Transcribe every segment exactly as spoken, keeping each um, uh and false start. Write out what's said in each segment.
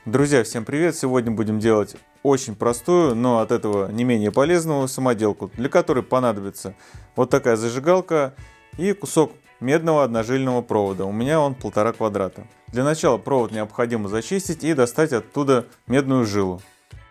Друзья, всем привет! Сегодня будем делать очень простую, но от этого не менее полезную самоделку, для которой понадобится вот такая зажигалка и кусок медного одножильного провода. У меня он полтора квадрата. Для начала провод необходимо зачистить и достать оттуда медную жилу.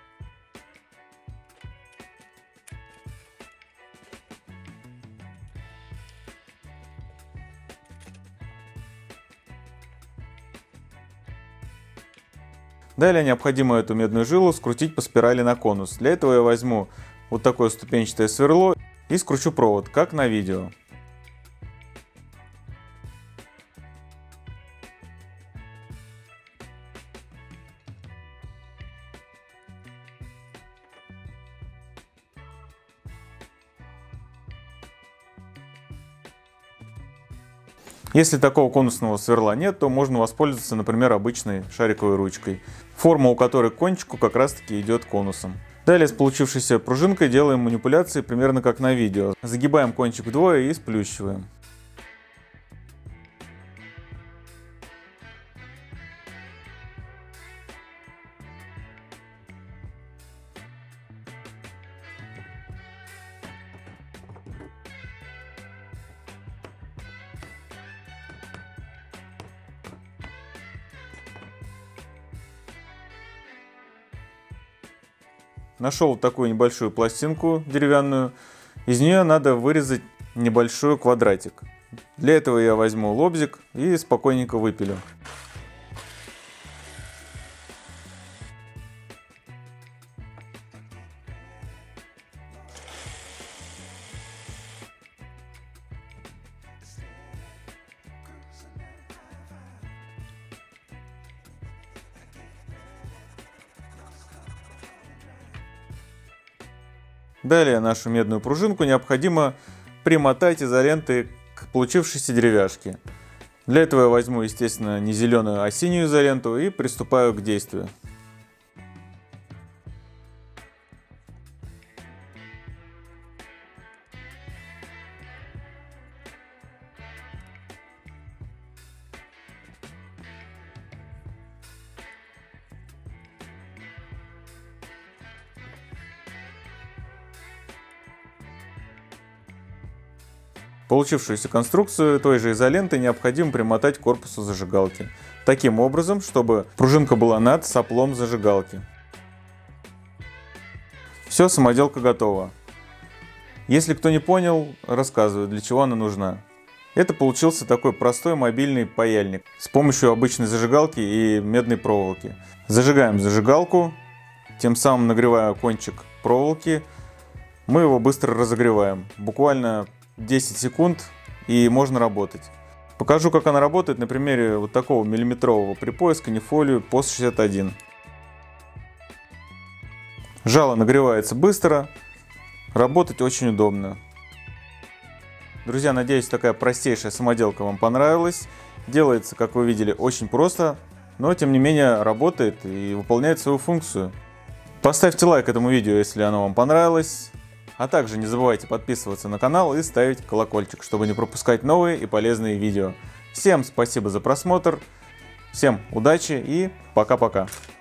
Далее необходимо эту медную жилу скрутить по спирали на конус. Для этого я возьму вот такое ступенчатое сверло и скручу провод, как на видео. Если такого конусного сверла нет, то можно воспользоваться, например, обычной шариковой ручкой, форма у которой к кончику как раз таки идет конусом. Далее с получившейся пружинкой делаем манипуляции примерно как на видео. Загибаем кончик вдвое и сплющиваем. Нашел такую небольшую пластинку деревянную, из нее надо вырезать небольшой квадратик. Для этого я возьму лобзик и спокойненько выпилю. Далее нашу медную пружинку необходимо примотать изолентой к получившейся деревяшке. Для этого я возьму, естественно, не зеленую, а синюю изоленту и приступаю к действию. Получившуюся конструкцию той же изолентой необходимо примотать к корпусу зажигалки. Таким образом, чтобы пружинка была над соплом зажигалки. Все, самоделка готова. Если кто не понял, рассказываю, для чего она нужна. Это получился такой простой мобильный паяльник с помощью обычной зажигалки и медной проволоки. Зажигаем зажигалку, тем самым нагревая кончик проволоки. Мы его быстро разогреваем, буквально десять секунд, и можно работать. Покажу, как она работает на примере вот такого миллиметрового припоя канифолию пост шестьдесят один. Жало нагревается быстро, работать очень удобно. Друзья, надеюсь, такая простейшая самоделка вам понравилась. Делается, как вы видели, очень просто, но тем не менее работает и выполняет свою функцию. Поставьте лайк этому видео, если оно вам понравилось. А также не забывайте подписываться на канал и ставить колокольчик, чтобы не пропускать новые и полезные видео. Всем спасибо за просмотр, всем удачи и пока-пока.